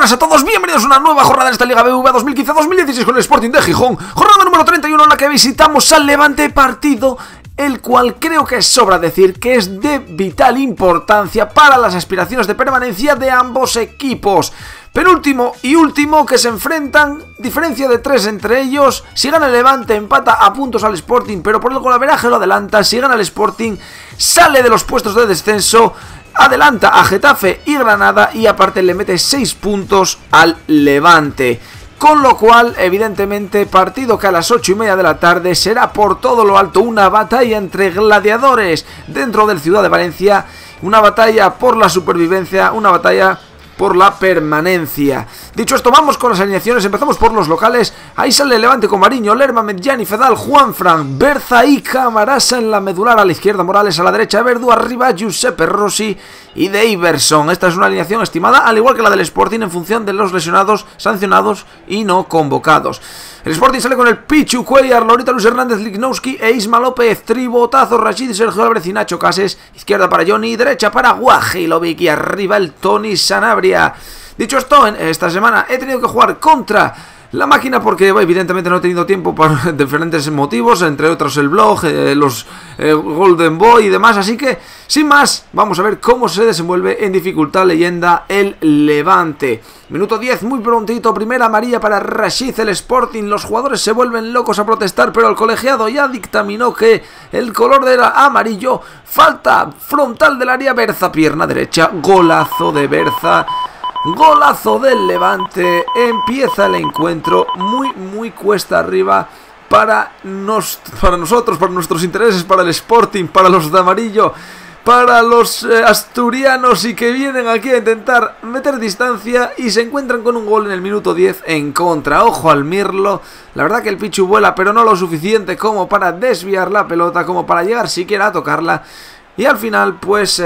buenas a todos, bienvenidos a una nueva jornada en esta Liga BBVA 2015-2016 con el Sporting de Gijón. Jornada número 31 en la que visitamos al Levante, partido el cual creo que sobra decir que es de vital importancia para las aspiraciones de permanencia de ambos equipos. Penúltimo y último que se enfrentan, diferencia de 3 entre ellos. Si gana el Levante empata a puntos al Sporting, pero por el golaveraje lo adelanta. Si gana el Sporting sale de los puestos de descenso, adelanta a Getafe y Granada y aparte le mete 6 puntos al Levante. Con lo cual, evidentemente, partido que a las 8:30 de la tarde será por todo lo alto una batalla entre gladiadores dentro del Ciudad de Valencia. Una batalla por la supervivencia, una batalla por la permanencia. Dicho esto, vamos con las alineaciones. Empezamos por los locales. Ahí sale el Levante con Mariño, Lerma, Medjani, Fedal, Juanfran, Berza y Camarasa en la medular. A la izquierda Morales, a la derecha Verdú, arriba Giuseppe Rossi y de Iverson. Esta es una alineación estimada, al igual que la del Sporting, en función de los lesionados, sancionados y no convocados. El Sporting sale con el Pichu, Cuellar, Lorita, Luis Hernández, Lichnowsky e Isma López, Tribotazo, Rashid, Sergio Álvarez y Nacho Cases. Izquierda para Johnny, derecha para Guajilovic y arriba el Tony Sanabria. Dicho esto, en esta semana he tenido que jugar contra la máquina porque evidentemente no he tenido tiempo por diferentes motivos, entre otros el blog, los Golden Boy y demás, así que sin más, vamos a ver cómo se desenvuelve en dificultad leyenda el Levante. Minuto 10, muy prontito, primera amarilla para Rashid, el Sporting. Los jugadores se vuelven locos a protestar, pero el colegiado ya dictaminó que el color era amarillo. Falta frontal del área, Berza, pierna derecha, golazo de Berza. Golazo del Levante, empieza el encuentro muy cuesta arriba para nosotros, para nuestros intereses, para el Sporting, para los de amarillo, para los asturianos y que vienen aquí a intentar meter distancia y se encuentran con un gol en el minuto 10 en contra. Ojo al Mirlo, la verdad que el Pichu vuela, pero no lo suficiente como para desviar la pelota, como para llegar siquiera a tocarla. Y al final, pues,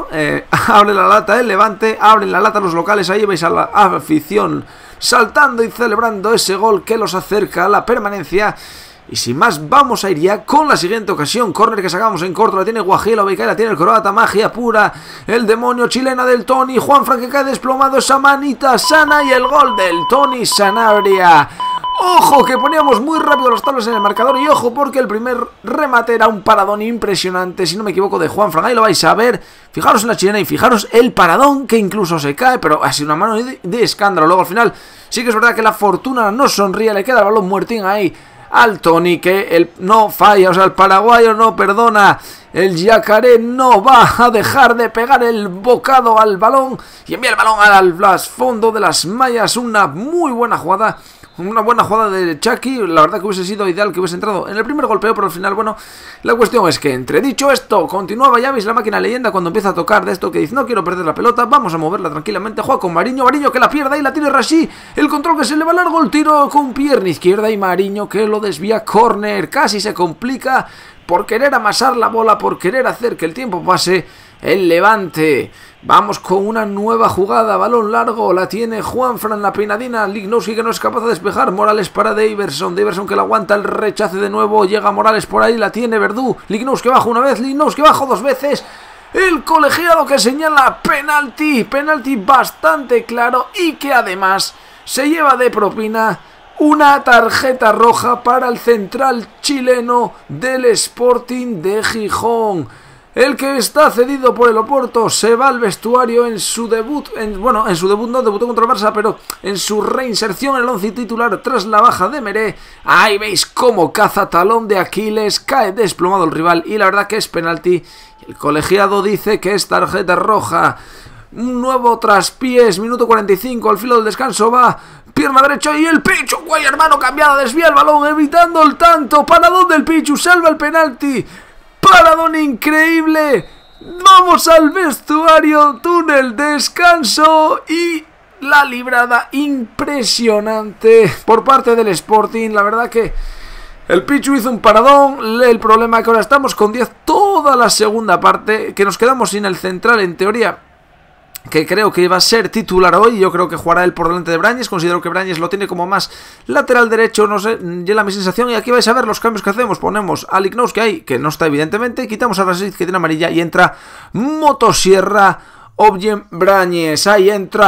abre la lata el Levante, abren la lata los locales, ahí veis a la afición saltando y celebrando ese gol que los acerca a la permanencia. Y sin más, vamos a ir ya con la siguiente ocasión. Córner que sacamos en corto, la tiene Guajilovic, la tiene el croata, magia pura, el demonio chilena del Tony, Juanfran que cae desplomado, esa manita sana y el gol del Tony Sanabria. Ojo que poníamos muy rápido los tablas en el marcador y ojo porque el primer remate era un paradón impresionante, si no me equivoco, de Juanfran. Ahí lo vais a ver, fijaros en la chilena y fijaros el paradón que incluso se cae, pero ha sido una mano de escándalo. Luego al final sí que es verdad que la fortuna no sonríe, le queda el balón muertín ahí al Tony, que él no falla, o sea, el paraguayo no perdona. El yacaré no va a dejar de pegar el bocado al balón y envía el balón al fondo de las mallas. Una muy buena jugada. Una buena jugada de Chucky, la verdad que hubiese sido ideal que hubiese entrado en el primer golpeo, pero al final, bueno, la cuestión es que entre dicho esto, continuaba, ya veis la máquina leyenda cuando empieza a tocar de esto que dice, no quiero perder la pelota, vamos a moverla tranquilamente, juega con Mariño, Mariño que la pierda y la tiene Rashid, el control que se le va largo, el tiro con pierna izquierda y Mariño que lo desvía, córner, casi se complica por querer amasar la bola, por querer hacer que el tiempo pase el Levante. Vamos con una nueva jugada, balón largo, la tiene Juanfran, la peinadina, Lichnowsky que no es capaz de despejar, Morales para de Iverson que la aguanta, el rechace de nuevo, llega Morales por ahí, la tiene Verdú, Lichnowsky baja una vez, Lichnowsky baja dos veces, el colegiado que señala penalti bastante claro y que además se lleva de propina una tarjeta roja para el central chileno del Sporting de Gijón. El que está cedido por el Oporto se va al vestuario en su debut, en su debut no, debutó contra el Barça, pero en su reinserción en el 11 titular tras la baja de Meré. Ahí veis cómo caza talón de Aquiles, cae desplomado el rival y la verdad que es penalti. El colegiado dice que es tarjeta roja. Un nuevo traspiés, minuto 45, al filo del descanso va, pierna derecha y el Pichu, guay hermano, cambiada, desvía el balón, evitando el tanto, paradón del Pichu, salva el penalti. Paradón increíble. Vamos al vestuario, túnel, descanso y la librada impresionante por parte del Sporting. La verdad que el Pichu hizo un paradón. El problema es que ahora estamos con 10 toda la segunda parte, que nos quedamos sin el central en teoría, que creo que iba a ser titular hoy. Yo creo que jugará él por delante de Brañes. Considero que Brañes lo tiene como más lateral derecho, no sé, llena mi sensación. Y aquí vais a ver los cambios que hacemos. Ponemos a Lichnowsky ahí, que no está evidentemente, quitamos a Rashid que tiene amarilla y entra Motosierra, Objen Brañes. Ahí entra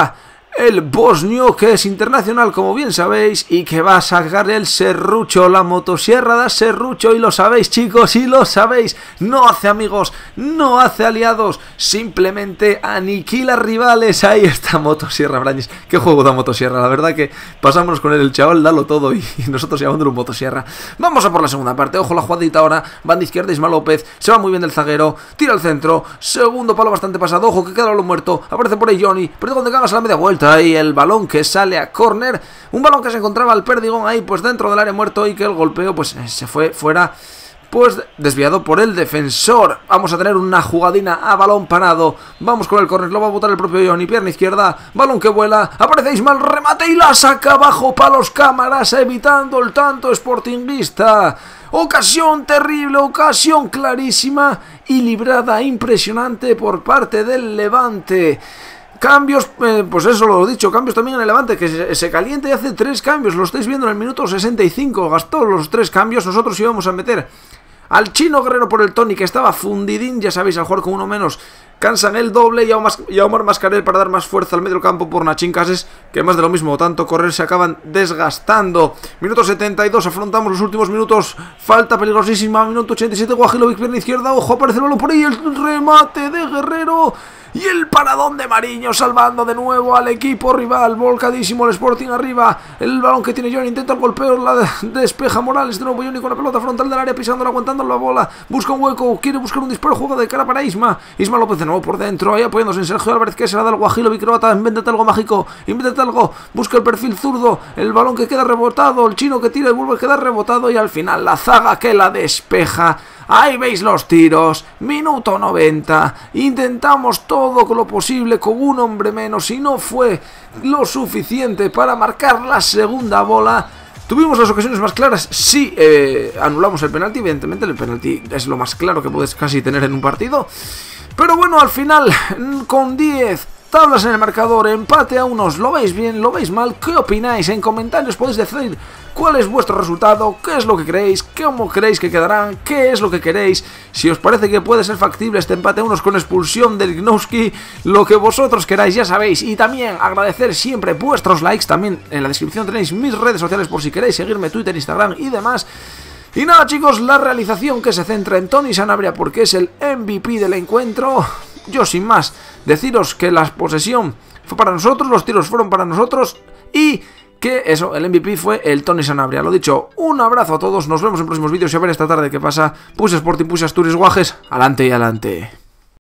el bosnio, que es internacional, como bien sabéis, y que va a sacar el serrucho, la motosierra de serrucho, y lo sabéis, chicos, y lo sabéis. No hace amigos, no hace aliados, simplemente aniquila rivales. Ahí está motosierra, Brañes. Qué juego da motosierra, la verdad que pasamos con él, el chaval, dalo todo, y nosotros llamándolo motosierra. Vamos a por la segunda parte. Ojo la jugadita ahora, banda izquierda, Isma López, se va muy bien del zaguero, tira al centro, segundo palo bastante pasado, ojo que queda el balón muerto, aparece por ahí Johnny, pero donde cagas a la media vuelta, y el balón que sale a córner, un balón que se encontraba al Perdigón ahí pues dentro del área muerto, y que el golpeo pues se fue fuera, pues desviado por el defensor. Vamos a tener una jugadina a balón parado, vamos con el córner, lo va a botar el propio Johnny, pierna izquierda, balón que vuela, aparece Ismael, remate y la saca bajo palos cámaras, evitando el tanto sportinguista. Ocasión terrible, ocasión clarísima y librada impresionante por parte del Levante. Cambios, pues eso lo he dicho, cambios también en el Levante, que se calienta y hace 3 cambios, lo estáis viendo en el minuto 65, gastó los 3 cambios, nosotros íbamos a meter al Chino Guerrero por el Tony, que estaba fundidín, ya sabéis, al jugar con uno menos, cansan el doble, y a Omar Mascarell para dar más fuerza al medio campo por Nachín Cases, que más de lo mismo, tanto correr se acaban desgastando. Minuto 72, afrontamos los últimos minutos, falta peligrosísima, minuto 87, Guajilovic, pierna izquierda, ojo, aparece el balón por ahí, el remate de Guerrero, y el paradón de Mariño, salvando de nuevo al equipo rival, volcadísimo el Sporting arriba, el balón que tiene Johnny, intenta el golpeo, la despeja Morales, de nuevo Johnny con la pelota frontal del área, pisándola, aguantando la bola, busca un hueco, quiere buscar un disparo, juega de cara para Isma López de nuevo por dentro, ahí apoyándose en Sergio Álvarez, que se la da al Guajilovic, croata, invéntate algo mágico, invéntate algo, busca el perfil zurdo, el balón que queda rebotado, el chino que tira y vuelve a quedar rebotado, y al final la zaga que la despeja. Ahí veis los tiros, minuto 90, intentamos todo lo posible con un hombre menos y no fue lo suficiente para marcar la segunda bola. Tuvimos las ocasiones más claras, sí, anulamos el penalti, evidentemente el penalti es lo más claro que puedes casi tener en un partido. Pero bueno, al final, con 10 tablas en el marcador, empate a unos, ¿lo veis bien? ¿Lo veis mal? ¿Qué opináis? En comentarios podéis decir cuál es vuestro resultado, qué es lo que creéis, cómo creéis que quedarán, qué es lo que queréis, si os parece que puede ser factible este empate a unos con expulsión del Gnowski, lo que vosotros queráis, ya sabéis. Y también agradecer siempre vuestros likes, también en la descripción tenéis mis redes sociales por si queréis seguirme, Twitter, Instagram y demás. Y nada, chicos, la realización que se centra en Tony Sanabria porque es el MVP del encuentro. Yo sin más, deciros que la posesión fue para nosotros, los tiros fueron para nosotros y que eso, el MVP fue el Tony Sanabria. Lo dicho, un abrazo a todos, nos vemos en próximos vídeos y a ver esta tarde qué pasa. Push Sporting, Push Asturias, Guajes, adelante y adelante.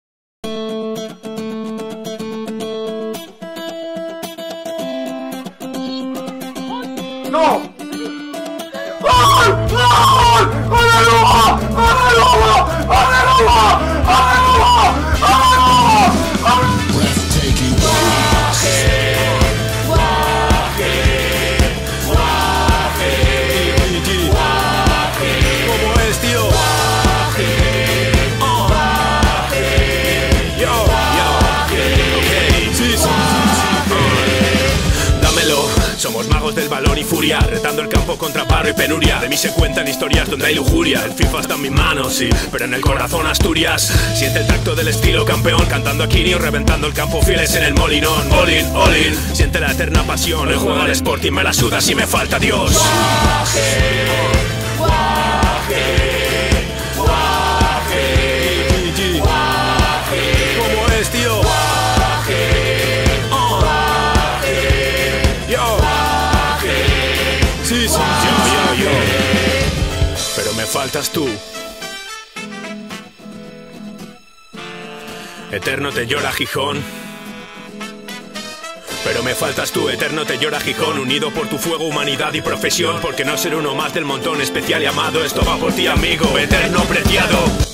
¡No! ¡Gol! ¡Gol! ¡Aleluya! ¡Aleluya! ¡Aleluya! ¡Aleluya! Somos magos del balón y furia, retando el campo contra paro y penuria. De mí se cuentan historias donde hay lujuria. El FIFA está en mis manos, sí, pero en el corazón Asturias. Siente el tacto del estilo campeón, cantando a Kini o reventando el campo fieles en el molinón. All in, all in, siente la eterna pasión. El juego al Sporting me la suda si me falta Dios. Guaje, guaje, guaje, guaje. ¿Cómo es, tío? Pero me faltas tú. Eterno te llora Gijón. Pero me faltas tú, eterno te llora Gijón. Unido por tu fuego, humanidad y profesión. Porque no ser uno más del montón especial y amado. Esto va por ti, amigo, eterno preciado.